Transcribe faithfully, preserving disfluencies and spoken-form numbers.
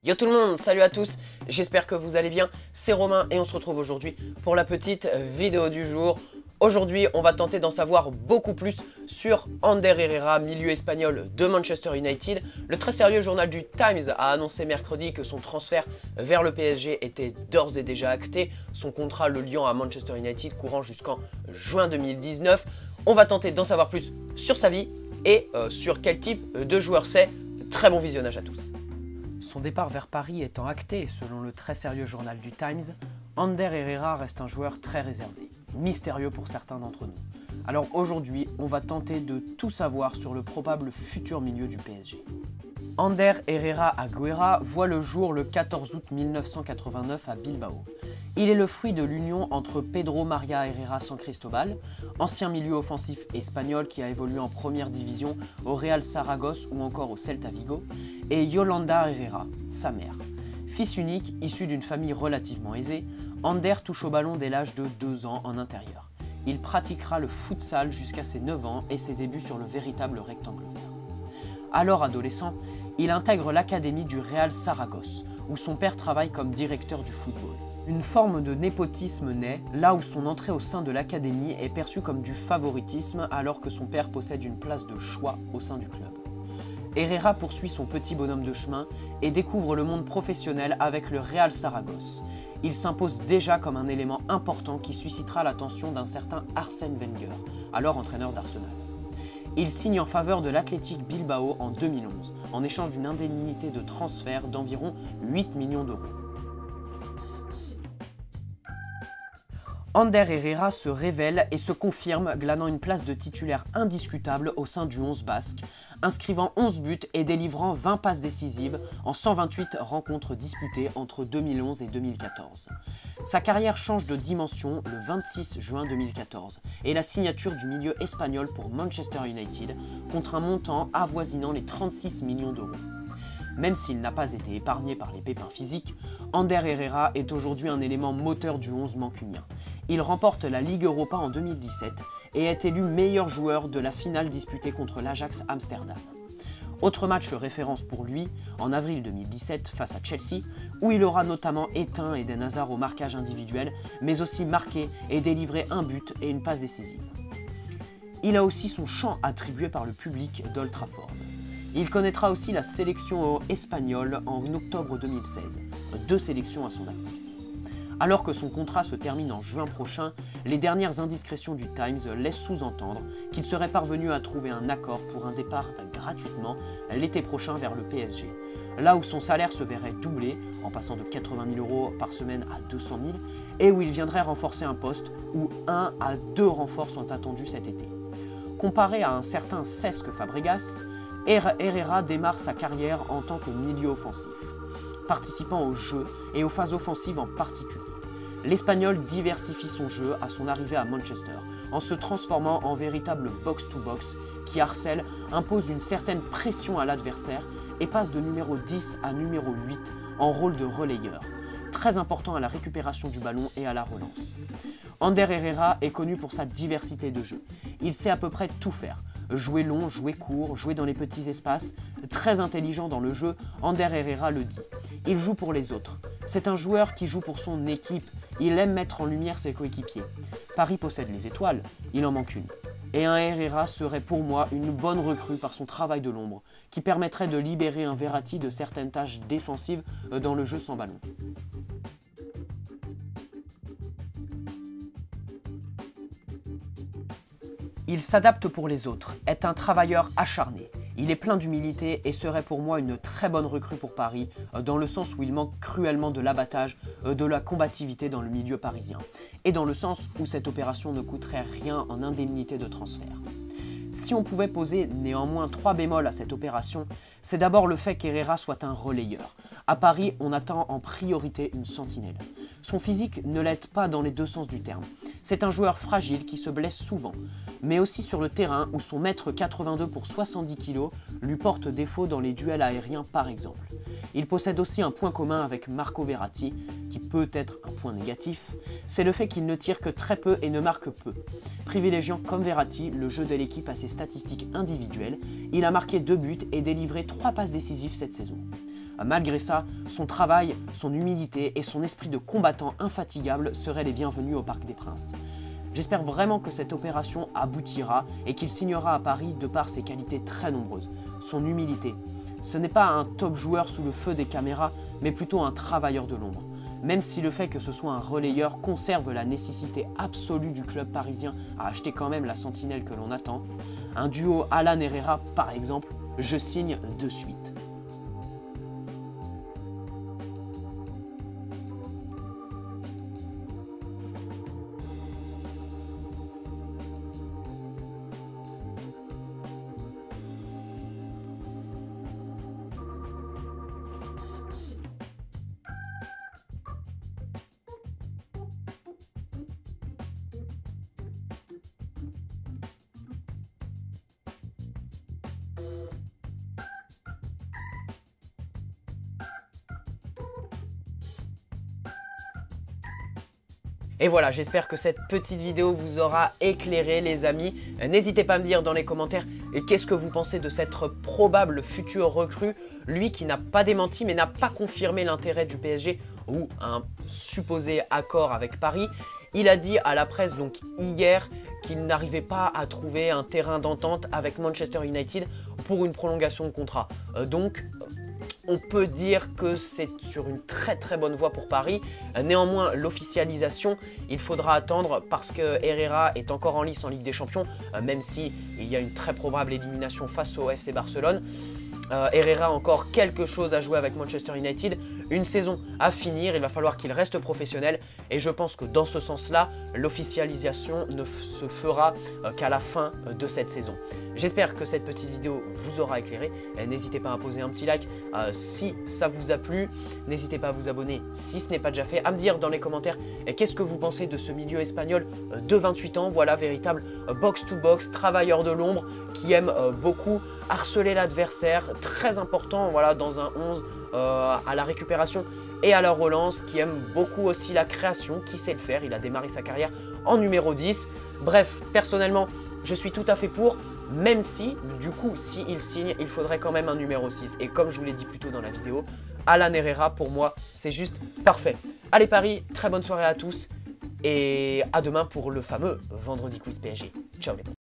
Yo tout le monde, salut à tous, j'espère que vous allez bien, c'est Romain et on se retrouve aujourd'hui pour la petite vidéo du jour. Aujourd'hui, on va tenter d'en savoir beaucoup plus sur Ander Herrera, milieu espagnol de Manchester United. Le très sérieux journal du Times a annoncé mercredi que son transfert vers le P S G était d'ores et déjà acté. Son contrat le liant à Manchester United courant jusqu'en juin deux mille dix-neuf. On va tenter d'en savoir plus sur sa vie et euh, sur quel type de joueur c'est. Très bon visionnage à tous. Son départ vers Paris étant acté, selon le très sérieux journal du Times, Ander Herrera reste un joueur très réservé, mystérieux pour certains d'entre nous. Alors aujourd'hui, on va tenter de tout savoir sur le probable futur milieu du P S G. Ander Herrera Agüera voit le jour le quatorze août mille neuf cent quatre-vingt-neuf à Bilbao. Il est le fruit de l'union entre Pedro Maria Herrera San Cristobal, ancien milieu offensif espagnol qui a évolué en première division au Real Saragosse ou encore au Celta Vigo, et Yolanda Herrera, sa mère. Fils unique, issu d'une famille relativement aisée, Ander touche au ballon dès l'âge de deux ans en intérieur. Il pratiquera le futsal jusqu'à ses neuf ans et ses débuts sur le véritable rectangle vert. Alors adolescent, il intègre l'académie du Real Saragosse, où son père travaille comme directeur du football. Une forme de népotisme naît, là où son entrée au sein de l'académie est perçue comme du favoritisme alors que son père possède une place de choix au sein du club. Herrera poursuit son petit bonhomme de chemin et découvre le monde professionnel avec le Real Saragosse. Il s'impose déjà comme un élément important qui suscitera l'attention d'un certain Arsène Wenger, alors entraîneur d'Arsenal. Il signe en faveur de l'Athletic Bilbao en deux mille onze, en échange d'une indemnité de transfert d'environ huit millions d'euros. Ander Herrera se révèle et se confirme, glanant une place de titulaire indiscutable au sein du onze basque, inscrivant onze buts et délivrant vingt passes décisives en cent vingt-huit rencontres disputées entre deux mille onze et deux mille quatorze. Sa carrière change de dimension le vingt-six juin deux mille quatorze et la signature du milieu espagnol pour Manchester United contre un montant avoisinant les trente-six millions d'euros. Même s'il n'a pas été épargné par les pépins physiques, Ander Herrera est aujourd'hui un élément moteur du onze mancunien. Il remporte la Ligue Europa en deux mille dix-sept et est élu meilleur joueur de la finale disputée contre l'Ajax Amsterdam. Autre match référence pour lui, en avril deux mille dix-sept face à Chelsea, où il aura notamment éteint Eden Hazard au marquage individuel, mais aussi marqué et délivré un but et une passe décisive. Il a aussi son chant attribué par le public d'Old Trafford. Il connaîtra aussi la sélection espagnole en octobre deux mille seize, deux sélections à son actif. Alors que son contrat se termine en juin prochain, les dernières indiscrétions du Times laissent sous-entendre qu'il serait parvenu à trouver un accord pour un départ gratuitement l'été prochain vers le P S G, là où son salaire se verrait doublé en passant de quatre-vingt mille euros par semaine à deux cent mille et où il viendrait renforcer un poste où un à deux renforts sont attendus cet été. Comparé à un certain Cesc Fabregas, Herrera démarre sa carrière en tant que milieu offensif, participant au jeu et aux phases offensives en particulier. L'Espagnol diversifie son jeu à son arrivée à Manchester, en se transformant en véritable box-to-box qui harcèle, impose une certaine pression à l'adversaire et passe de numéro dix à numéro huit en rôle de relayeur, très important à la récupération du ballon et à la relance. Ander Herrera est connu pour sa diversité de jeu. Il sait à peu près tout faire. Jouer long, jouer court, jouer dans les petits espaces, très intelligent dans le jeu, Ander Herrera le dit. Il joue pour les autres. C'est un joueur qui joue pour son équipe. Il aime mettre en lumière ses coéquipiers. Paris possède les étoiles, il en manque une. Et un Herrera serait pour moi une bonne recrue par son travail de l'ombre, qui permettrait de libérer un Verratti de certaines tâches défensives dans le jeu sans ballon. Il s'adapte pour les autres, est un travailleur acharné. Il est plein d'humilité et serait pour moi une très bonne recrue pour Paris, dans le sens où il manque cruellement de l'abattage, de la combativité dans le milieu parisien, et dans le sens où cette opération ne coûterait rien en indemnité de transfert. Si on pouvait poser néanmoins trois bémols à cette opération, c'est d'abord le fait qu'Herrera soit un relayeur. À Paris, on attend en priorité une sentinelle. Son physique ne l'aide pas dans les deux sens du terme. C'est un joueur fragile qui se blesse souvent, mais aussi sur le terrain où son mètre quatre-vingt-deux pour soixante-dix kilos lui porte défaut dans les duels aériens par exemple. Il possède aussi un point commun avec Marco Verratti, qui peut être un point négatif, c'est le fait qu'il ne tire que très peu et ne marque peu. Privilégiant comme Verratti le jeu de l'équipe à ses statistiques individuelles, il a marqué deux buts et délivré trois passes décisives cette saison. Malgré ça, son travail, son humilité et son esprit de combattant infatigable seraient les bienvenus au Parc des Princes. J'espère vraiment que cette opération aboutira et qu'il signera à Paris de par ses qualités très nombreuses. Son humilité. Ce n'est pas un top joueur sous le feu des caméras, mais plutôt un travailleur de l'ombre. Même si le fait que ce soit un relayeur conserve la nécessité absolue du club parisien à acheter quand même la sentinelle que l'on attend, un duo Alan Herrera par exemple, je signe de suite. Et voilà, j'espère que cette petite vidéo vous aura éclairé les amis. N'hésitez pas à me dire dans les commentaires qu'est-ce que vous pensez de cette probable future recrue. Lui qui n'a pas démenti mais n'a pas confirmé l'intérêt du P S G ou un supposé accord avec Paris. Il a dit à la presse donc hier qu'il n'arrivait pas à trouver un terrain d'entente avec Manchester United pour une prolongation de contrat. Euh, donc on peut dire que c'est sur une très très bonne voie pour Paris. Néanmoins, l'officialisation, il faudra attendre parce que Herrera est encore en lice en Ligue des Champions, même si il y a une très probable élimination face au F C Barcelone. Euh, Herrera a encore quelque chose à jouer avec Manchester United, une saison à finir, il va falloir qu'il reste professionnel et je pense que dans ce sens-là, l'officialisation ne se fera euh, qu'à la fin euh, de cette saison. J'espère que cette petite vidéo vous aura éclairé, n'hésitez pas à poser un petit like euh, si ça vous a plu, n'hésitez pas à vous abonner si ce n'est pas déjà fait, à me dire dans les commentaires qu'est-ce que vous pensez de ce milieu espagnol euh, de vingt-huit ans, voilà, véritable euh, box-to-box, travailleur de l'ombre qui aime euh, beaucoup harceler l'adversaire, très important voilà, dans un onze euh, à la récupération et à la relance, qui aime beaucoup aussi la création, qui sait le faire, il a démarré sa carrière en numéro dix. Bref, personnellement, je suis tout à fait pour, même si, du coup, s'il signe, il faudrait quand même un numéro six. Et comme je vous l'ai dit plus tôt dans la vidéo, Alan Herrera, pour moi, c'est juste parfait. Allez Paris, très bonne soirée à tous, et à demain pour le fameux Vendredi Quiz P S G. Ciao les potes.